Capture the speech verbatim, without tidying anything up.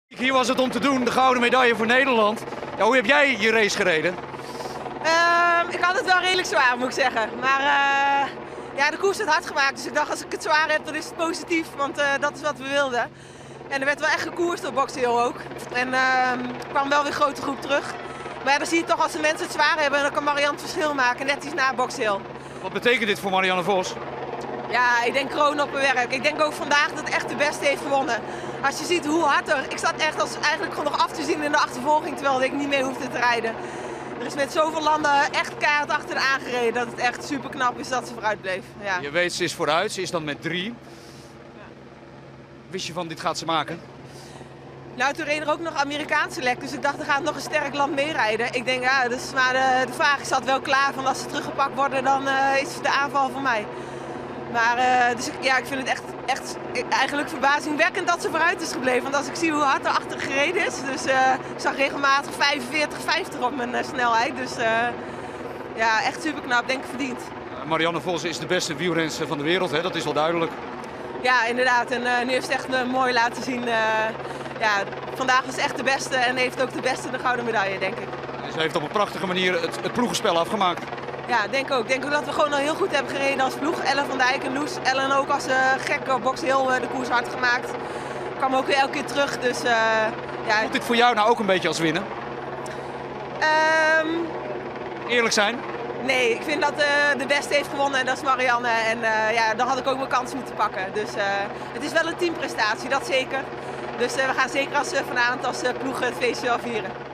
Hier was het om te doen, de gouden medaille voor Nederland. Ja, hoe heb jij je race gereden? Uh, ik had het wel redelijk zwaar, moet ik zeggen. Maar uh, ja, de koers werd hard gemaakt, dus ik dacht als ik het zwaar heb, dan is het positief, want uh, dat is wat we wilden. En er werd wel echt gekoerst op Box Hill ook. En uh, er kwam wel weer een grote groep terug. Maar ja, dan zie je toch als de mensen het zwaar hebben, dan kan Marianne het verschil maken, net iets na Box Hill. Wat betekent dit voor Marianne Vos? Ja, ik denk kroon op mijn werk. Ik denk ook vandaag dat echt de beste heeft gewonnen. Als je ziet hoe hard er... Ik zat echt als eigenlijk gewoon nog af te zien in de achtervolging, terwijl ik niet mee hoefde te rijden. Er is met zoveel landen echt keihard achter aangereden dat het echt super knap is dat ze vooruit bleef. Ja. Je weet, ze is vooruit, ze is dan met drie. Ja. Wist je van, dit gaat ze maken? Nou, toen reed er ook nog Amerikaanse lek, dus ik dacht, er gaat nog een sterk land meerijden. Ik denk, ja, dat is maar de, de vraag. Ik zat wel klaar van als ze teruggepakt worden, dan uh, is de aanval voor mij. Maar uh, dus ik, ja, ik vind het echt, echt eigenlijk verbazingwekkend dat ze vooruit is gebleven. Want als ik zie hoe hard er achter gereden is, dus uh, ik zag regelmatig vijfenveertig, vijftig op mijn uh, snelheid. Dus uh, ja, echt super knap, denk ik verdiend. Marianne Vos is de beste wielrenster van de wereld, hè? Dat is wel duidelijk. Ja, inderdaad. En uh, nu heeft ze echt uh, mooi laten zien. Uh, ja, vandaag was echt de beste en heeft ook de beste de gouden medaille, denk ik. En ze heeft op een prachtige manier het, het ploegenspel afgemaakt. Ja, denk ook. Ik denk ook dat we gewoon al heel goed hebben gereden als ploeg. Ellen van Dijk en Loes. Ellen ook als uh, gek op Box Hill uh, de koers hard gemaakt. Kwam ook weer elke keer terug. Dus, uh, ja. Voelt dit voor jou nou ook een beetje als winnen? Um, Eerlijk zijn? Nee, ik vind dat uh, de beste heeft gewonnen en dat is Marianne. En uh, ja, dan had ik ook mijn kans moeten pakken. Dus uh, het is wel een teamprestatie, dat zeker. Dus uh, we gaan zeker als, uh, vanavond als uh, ploeg het feestje wel vieren.